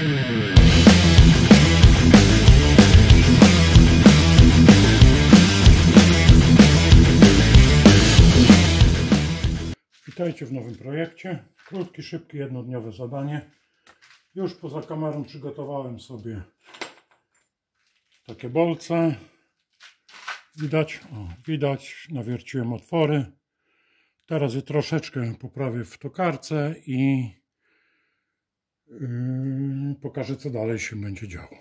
Witajcie w nowym projekcie. Krótki, szybki, jednodniowe zadanie. Już poza kamerą przygotowałem sobie takie bolce. Widać, nawierciłem otwory. Teraz je troszeczkę poprawię w tokarce i pokażę, co dalej się będzie działo.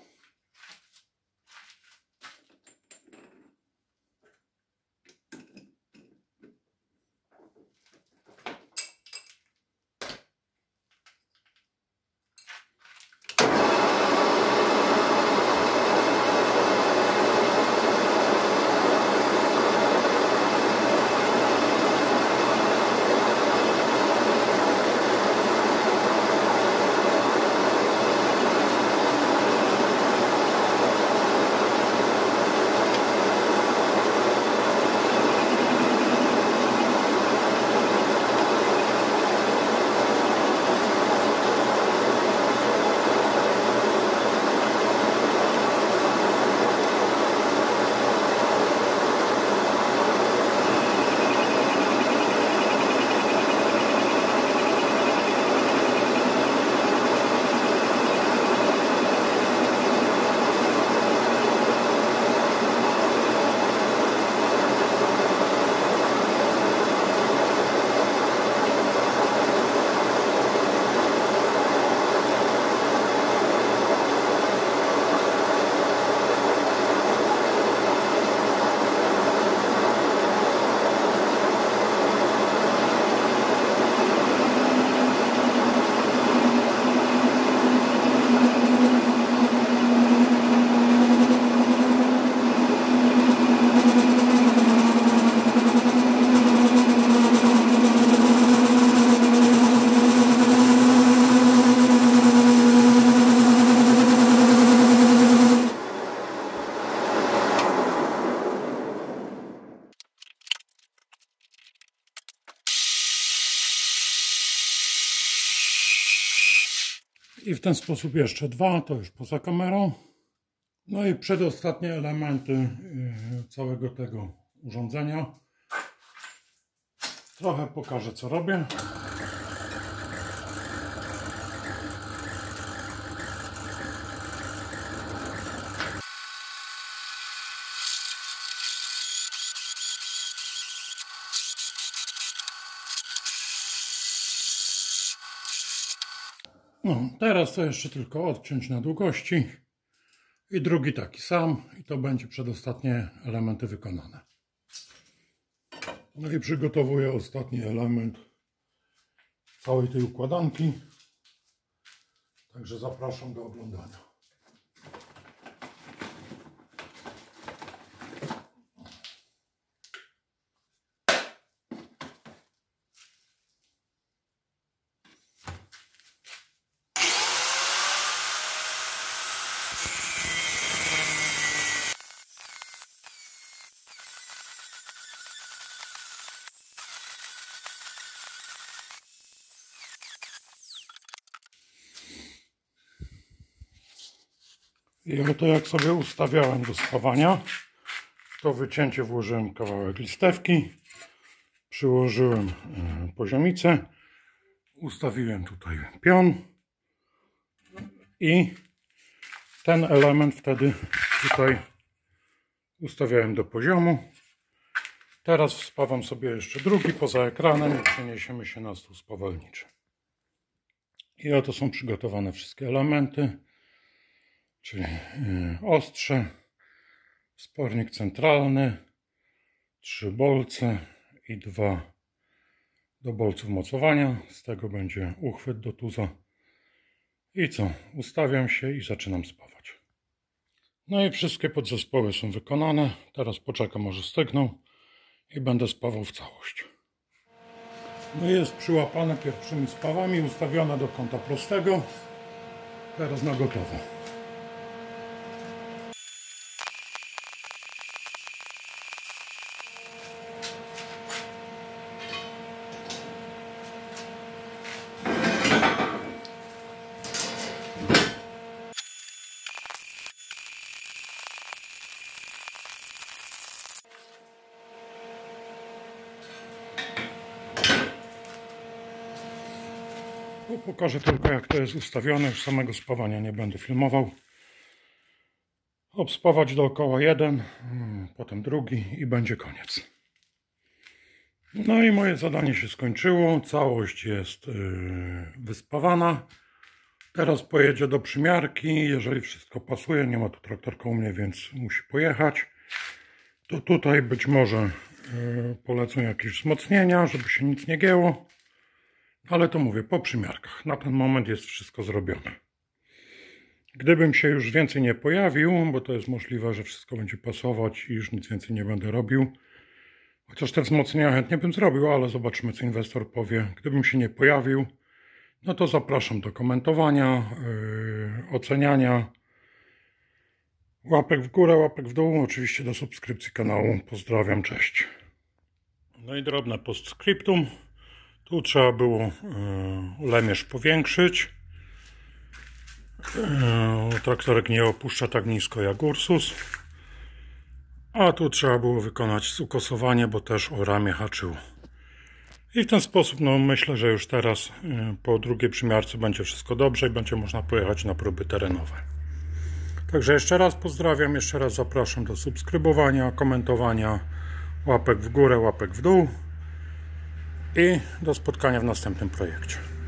I w ten sposób jeszcze dwa, to już poza kamerą. No i przedostatnie elementy całego tego urządzenia. Trochę pokażę, co robię. No, teraz to jeszcze tylko odciąć na długości i drugi taki sam i to będzie przedostatnie elementy wykonane. No i przygotowuję ostatni element całej tej układanki, także zapraszam do oglądania. I oto jak sobie ustawiałem do spawania, to wycięcie włożyłem kawałek listewki, przyłożyłem poziomicę, ustawiłem tutaj pion i ten element wtedy tutaj ustawiałem do poziomu. Teraz wspawam sobie jeszcze drugi poza ekranem i przeniesiemy się na stół spawalniczy. I oto są przygotowane wszystkie elementy. Czyli ostrze, spornik centralny, 3 bolce i 2 do bolców mocowania. Z tego będzie uchwyt do tuza. I co? Ustawiam się i zaczynam spawać. No i wszystkie podzespoły są wykonane. Teraz poczekam, aż stygną i będę spawał w całość. No jest przyłapane pierwszymi spawami, ustawione do kąta prostego. Teraz na gotowo. Pokażę tylko, jak to jest ustawione. Już samego spawania nie będę filmował. Obspawać dookoła jeden, potem drugi i będzie koniec. No i moje zadanie się skończyło. Całość jest wyspawana. Teraz pojedzie do przymiarki. Jeżeli wszystko pasuje, nie ma tu traktorka u mnie, więc musi pojechać. To tutaj być może polecą jakieś wzmocnienia, żeby się nic nie gięło. Ale to mówię po przymiarkach. Na ten moment jest wszystko zrobione. Gdybym się już więcej nie pojawił, bo to jest możliwe, że wszystko będzie pasować i już nic więcej nie będę robił. Chociaż te wzmocnienia chętnie bym zrobił, ale zobaczymy, co inwestor powie. Gdybym się nie pojawił, no to zapraszam do komentowania, oceniania. Łapek w górę, łapek w dół. Oczywiście do subskrypcji kanału. Pozdrawiam, cześć. No i drobne postscriptum. Tu trzeba było lemierz powiększyć. Traktorek nie opuszcza tak nisko jak Ursus. A tu trzeba było wykonać ukosowanie, bo też o ramię haczyło. I w ten sposób, no myślę, że już teraz po drugiej przymiarce będzie wszystko dobrze i będzie można pojechać na próby terenowe. Także jeszcze raz pozdrawiam, jeszcze raz zapraszam do subskrybowania, komentowania, łapek w górę, łapek w dół i do spotkania w następnym projekcie.